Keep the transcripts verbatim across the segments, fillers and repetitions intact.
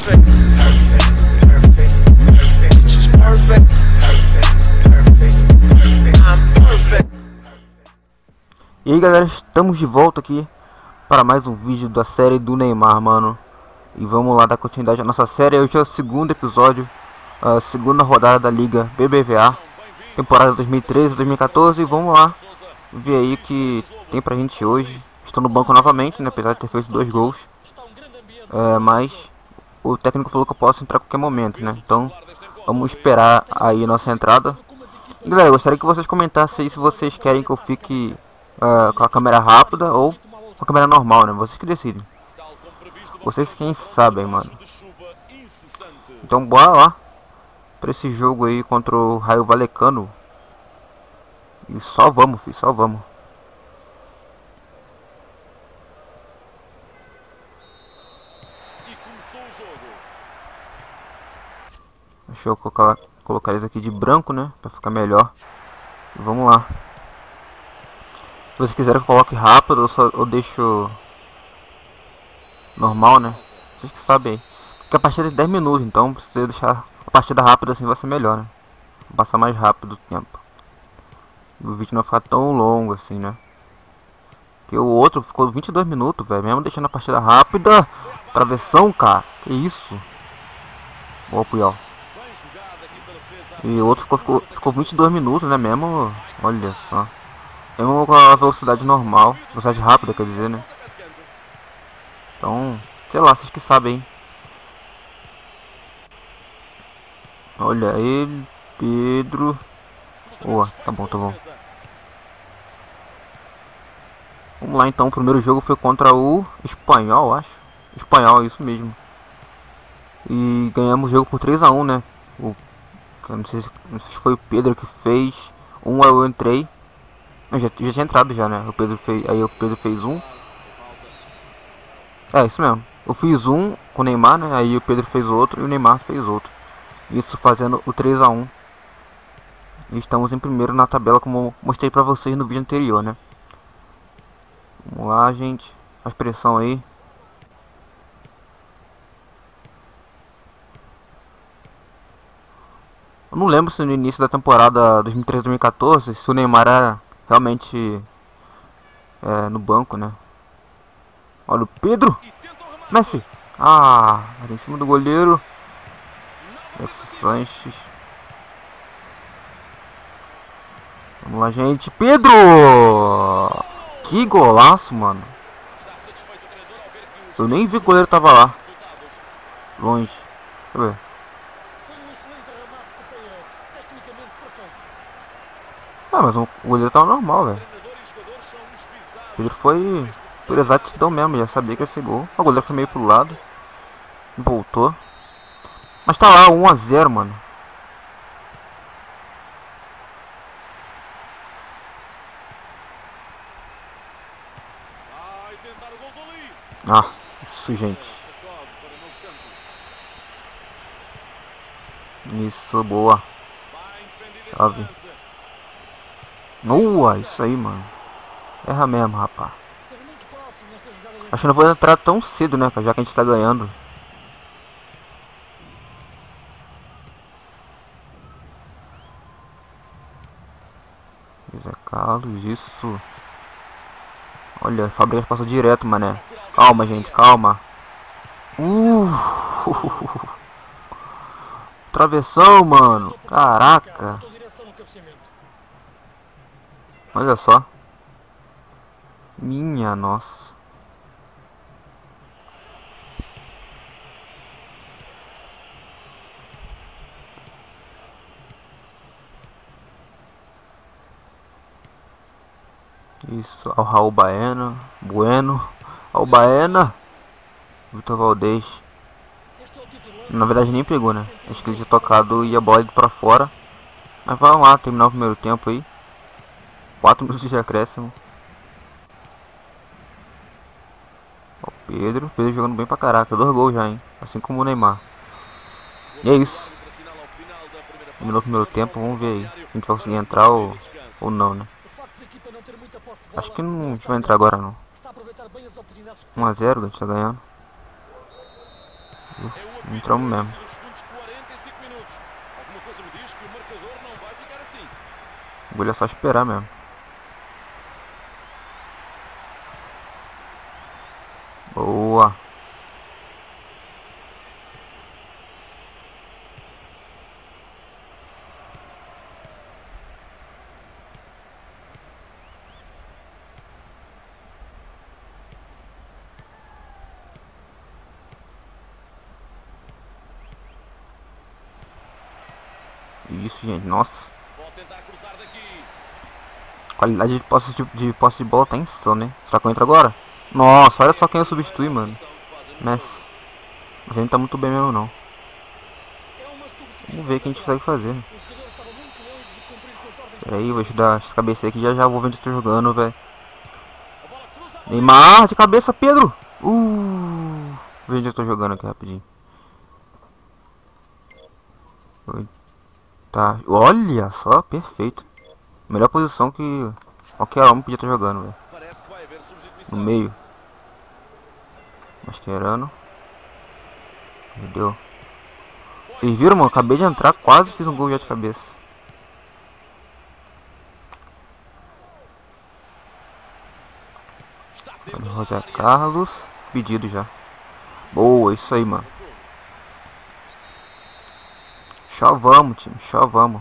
perfect, perfect, perfect, perfect. It's just perfect, perfect, perfect, perfect. I'm perfect. E aí galera, estamos de volta aqui para mais um vídeo da série do Neymar, mano. E vamos lá dar continuidade à nossa série. Hoje é o segundo episódio, a segunda rodada da Liga B B V A, temporada dois mil e treze a dois mil e quatorze. E vamos lá ver aí o que tem pra gente hoje. Estou no banco novamente, né, apesar de ter feito dois gols. É, mas o técnico falou que eu posso entrar a qualquer momento, né? Então vamos esperar aí a nossa entrada. E galera, eu gostaria que vocês comentassem aí se vocês querem que eu fique uh, com a câmera rápida ou com a câmera normal, né? Vocês que decidem. Vocês quem sabem, mano. Então bora lá pra esse jogo aí contra o Raio Vallecano. E só vamos, filho, só vamos. Deixa eu colocar, colocar eles aqui de branco, né? Pra ficar melhor. E vamos lá. Se vocês quiserem que eu coloque rápido, eu, só, eu deixo normal, né? Vocês que sabem aí. Porque a partida é de dez minutos, então se você deixar a partida rápida assim vai ser melhor, né? Vai passar mais rápido o tempo. E o vídeo não vai ficar tão longo assim, né? Porque o outro ficou vinte e dois minutos, velho. Mesmo deixando a partida rápida. Travessão, cara. Que isso? Boa, Puyol. E o outro ficou, ficou, ficou vinte e dois minutos, né? Mesmo. Olha só. Mesmo com a velocidade normal. Velocidade rápida, quer dizer, né? Então, sei lá, vocês que sabem, hein? Olha ele, Pedro. Boa, tá bom, tá bom. Vamos lá então, o primeiro jogo foi contra o Espanhol, acho. Espanhol, isso mesmo. E ganhamos o jogo por três a um, né? O, não, sei se, não sei se foi o Pedro que fez. Um eu entrei. Eu já, já tinha entrado já, né? O Pedro fez, aí o Pedro fez um. É, isso mesmo. Eu fiz um com o Neymar, né? Aí o Pedro fez outro e o Neymar fez outro. Isso fazendo o três a um. E estamos em primeiro na tabela, como mostrei pra vocês no vídeo anterior, né? Vamos lá, gente. Faz pressão aí. Eu não lembro se no início da temporada dois mil e treze a dois mil e quatorze se o Neymar era realmente é, no banco, né? Olha o Pedro. Messi. Ah, em cima do goleiro. Messi Sanches. Vamos lá, gente. Pedro! Que golaço, mano. Eu nem vi que o goleiro tava lá. Longe. Deixa eu ver. Ah, mas o goleiro tava normal, velho. Ele foi por exatidão mesmo, já sabia que ia ser gol. O goleiro foi meio pro lado. Voltou. Mas tá lá, um a zero, mano. Ah, isso, gente. Isso, boa. Chave. Boa, isso aí, mano. Erra mesmo, rapaz. Acho que não vou entrar tão cedo, né? Já que a gente tá ganhando. José Carlos, isso. Olha, Fabrício passou direto, mané. Calma, gente, calma. Uh! Travessão, mano. Caraca. Olha só. Minha nossa. Isso, ao Raul Baena. Bueno. Ao Baena. Vitor Valdez. Na verdade nem pegou, né? Acho que ele tinha tocado e a bola indo pra fora. Mas vamos lá, terminar o primeiro tempo aí. quatro minutos de acréscimo. Ó, Pedro. Pedro jogando bem pra caraca. Dois gols já, hein? Assim como o Neymar. E é isso. Terminou o primeiro tempo. Vamos ver aí. Se a gente vai conseguir entrar ou, ou não, né? Acho que não, a gente vai entrar agora não. um a zero, a gente tá ganhando. Uf, entramos mesmo. O bagulho é só esperar mesmo. Boa. Isso, gente. Nossa. Qualidade de posse de, de posse de bola tá insano, né? Será que eu entro agora? Nossa, olha só quem eu substitui, mano. Messi. Mas a gente tá muito bem mesmo, não. Vamos ver o que a gente consegue fazer. Pera aí, vou te dar essa cabeça aqui. Já já vou ver onde eu tô jogando, velho. Neymar de cabeça, Pedro. Uh, Vou ver onde eu tô jogando aqui rapidinho. Tá, olha só, perfeito. Melhor posição que qualquer um podia estar jogando, velho. No meio. Mascherano. Perdeu. Vocês viram, mano? Acabei de entrar, quase fiz um gol já de cabeça. Olha o José Carlos. Pedido já. Boa, isso aí, mano. Só vamos, time. Só vamos.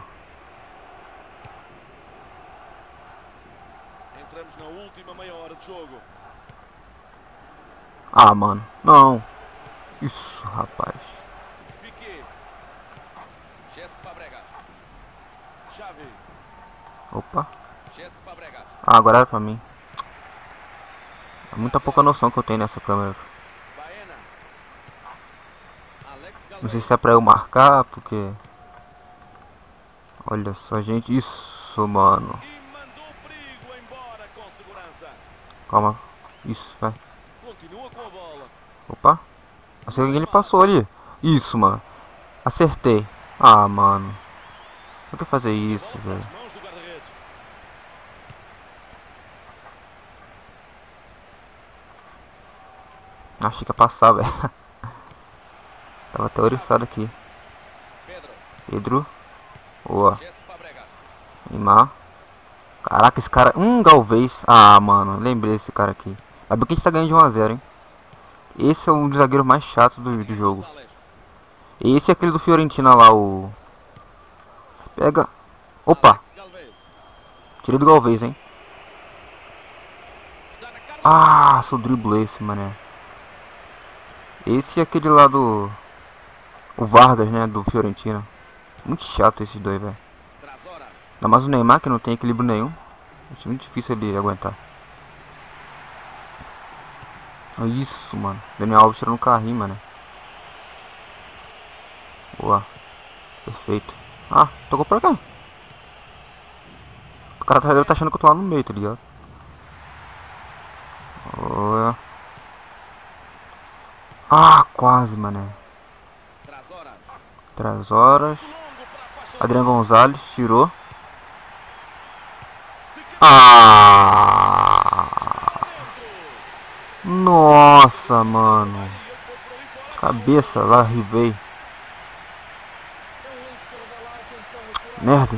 Entramos na última meia hora de jogo. Ah, mano. Não. Isso, rapaz. Piqué. Cesc Fabregas. Xavi. Opa. Cesc Fabregas. Ah, agora era pra mim. É muita pouca noção que eu tenho nessa câmera. Baena. Alex Não Galvez. sei se é pra eu marcar, porque... Olha só, gente. Isso, mano. E mandou o perigo embora com segurança. Calma. Isso, vai. Continua com a bola. Opa. Não sei o que ele passou ali. Isso, mano. Acertei. Ah, mano. Por que fazer isso, Bola velho? nas mãos do guarda-redes. Achei que ia passar, velho. Tava até oriçado aqui. Pedro. Pedro. Boa. Cesc Fabregas. Neymar. Caraca, esse cara... Hum, Galvez. Ah, mano. Lembrei desse cara aqui. Ainda bem que a gente tá ganhando de um a zero, hein. Esse é um dos zagueiros mais chatos do, do jogo. Gonzalez. Esse é aquele do Fiorentina lá, o... Pega... Opa. Alex Galvez. Tirei do Galvez, hein. Está na cara. Ah, seu drible esse, mané. Esse é aquele lá do... O Vargas, né, do Fiorentina. Muito chato esses dois, velho. Traz horas. Ainda mais o Neymar, que não tem equilíbrio nenhum. É muito difícil ele aguentar. Olha isso, mano. Daniel Alves tirando um carrinho, mano. Boa. Perfeito. Ah, tocou pra cá. O cara tá, tá achando que eu tô lá no meio, tá ligado? Boa. Ah, quase, mané. Traz horas. Três horas. Longo para a faixa. Adriano Gonzalez tirou. Ah! Nossa, mano. Cabeça lá, Rivei. Merda.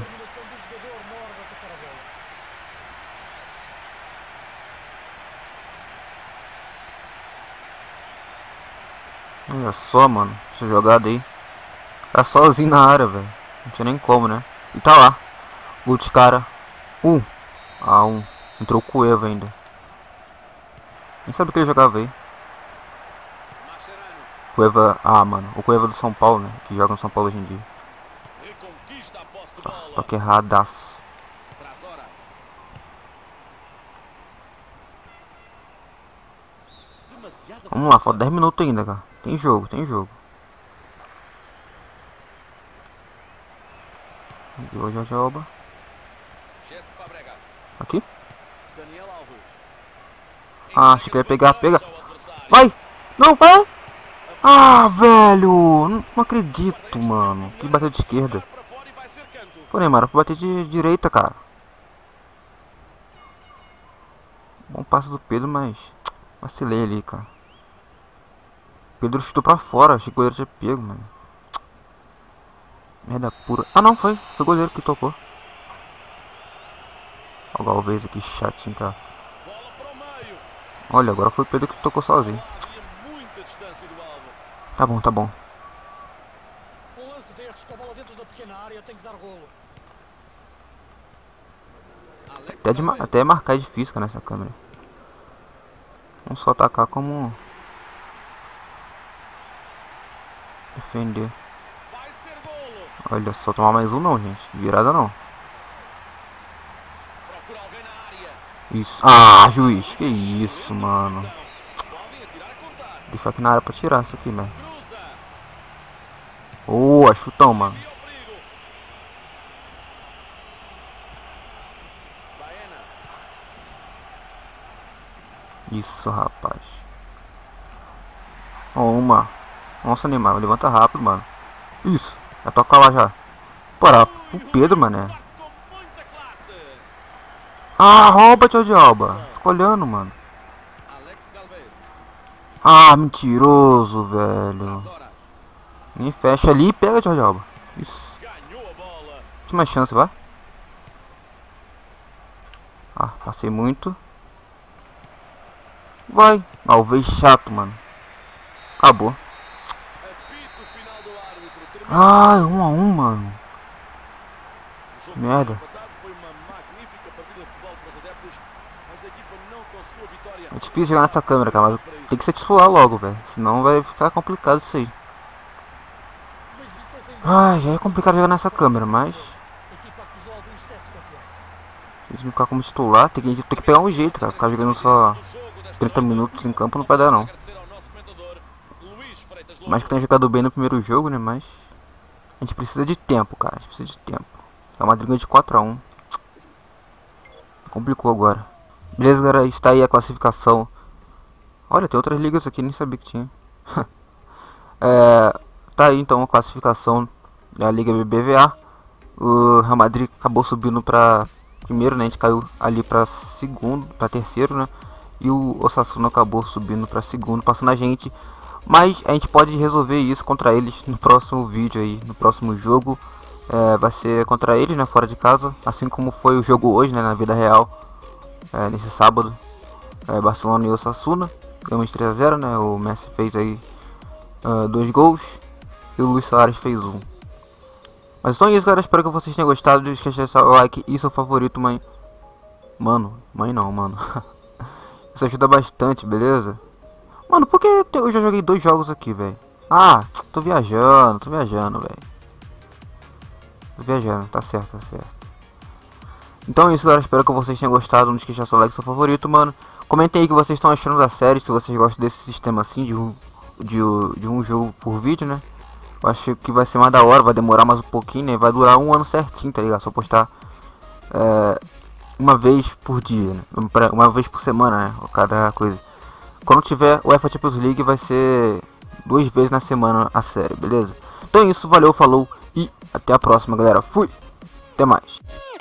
Olha só, mano. Essa jogada aí. Tá sozinho na área, velho. Não tinha nem como, né? E tá lá. Gol de cara. Um. Ah, um. Entrou o Cueva ainda. Nem sabe que ele jogava aí. Mascherano. Cueva. Ah, mano. O Cueva do São Paulo, né? Que joga no São Paulo hoje em dia. Reconquista a posse de Nossa, bola. toque erradaço. Traz horas. Demasiada Vamos lá, falta dez minutos ainda, cara. Tem jogo, tem jogo. Aqui hoje já oba. Cesc Fabregas. Aqui. Daniel Alves. Ah, achei que ia pegar, pega. Ao adversário. Vai! Não, vai! Ah, velho! Não, não acredito, mano. Que bateu de esquerda. Para fora e vai ser canto. Pô, Neymar, eu fui bater de direita, cara. Bom passo do Pedro, mas vacilei ali, cara. Pedro chutou pra fora, achei que o goleiro tinha pego, mano. Merda pura. Ah não, foi. Foi o goleiro que tocou. Olha o Galvez aqui chatinho, cara. Bola para o meio. Olha, agora foi o Pedro que tocou sozinho. Havia muita distância do alvo. Tá bom, tá bom. Um lance destes com a bola dentro da pequena área tem que dar golo. Alex Até, de, ma- Gameiro. até marcar é difícil, cara, nessa câmera. Não só atacar como defender. Vai ser golo. Olha só, tomar mais um não, gente. Virada não. Procura alguém na área. Isso. Ah, juiz. Que isso, mano. Podem atirar a contar. Deixa aqui na área pra tirar isso aqui, velho. Cruza. Boa, chutão, mano. E ao perigo. Baena. Isso, rapaz. Ó, uma. Nossa, Neymar, levanta rápido, mano. Isso. Vai tocar lá já. Bora, o Pedro, mané. Parte com muita classe. Ah, rouba, tio de Alba. Fica olhando, mano. Alex Galvez. Ah, mentiroso, velho. As horas. Nem fecha ali e pega, tio de Alba. Isso. Ganhou a bola. Última chance, vai. Ah, passei muito. Vai. Galvez chato, mano. Acabou. Apito final do árbitro. Termina Ai, um a um, mano. o jogo. Merda. Empatado. Foi uma magnífica partida de futebol para os adeptos, mas a equipa não conseguiu a vitória. É difícil jogar nessa câmera, cara, mas tem que ser titular logo, velho. Senão vai ficar complicado isso aí. Mas isso é sem Ai, já é complicado jogar nessa câmera, mas A equipa acusou algum excesso de confiança. se não ficar como titular, tem que, tem que pegar um jeito, cara. Ficar jogando só trinta minutos em campo não vai dar, não. Agradecer ao nosso comentador, Luís Freitas Lobo. Mais que tenha jogado bem no primeiro jogo, né? Mas a gente precisa de tempo, cara. A gente precisa de tempo. É uma Madrid de quatro a um. Complicou agora. Beleza, galera. Está aí a classificação. Olha, tem outras ligas aqui, nem sabia que tinha. É, tá aí então a classificação da Liga B B V A. O Real Madrid acabou subindo para primeiro, né? A gente caiu ali para segundo, para terceiro, né? E o Osasuna acabou subindo para segundo, passando a gente. Mas a gente pode resolver isso contra eles no próximo vídeo aí, no próximo jogo. É, vai ser contra eles, né? Fora de casa, assim como foi o jogo hoje, né? Na vida real, é, nesse sábado. É, Barcelona e Osasuna. Ganhamos três a zero, né? O Messi fez aí uh, dois gols e o Luis Soares fez um. Mas então é isso, galera. Espero que vocês tenham gostado. Não esqueça de deixar o like e seu favorito, mãe. Mano, mãe não, mano. Isso ajuda bastante, beleza? Mano, por que eu já joguei dois jogos aqui, velho? Ah, tô viajando, tô viajando, velho. Tô viajando, tá certo, tá certo. Então é isso, galera. Espero que vocês tenham gostado. Não esqueça de deixar seu like e seu favorito, mano. Comentem aí o que vocês estão achando da série. Se vocês gostam desse sistema assim, de um, de, de um jogo por vídeo, né? Eu acho que vai ser mais da hora, vai demorar mais um pouquinho, né? Vai durar um ano certinho, tá ligado? Só postar é, uma vez por dia, né? Uma vez por semana, né? Cada coisa. Quando tiver o UEFA Champions League vai ser duas vezes na semana a série, beleza? Então é isso, valeu, falou e até a próxima, galera. Fui! Até mais!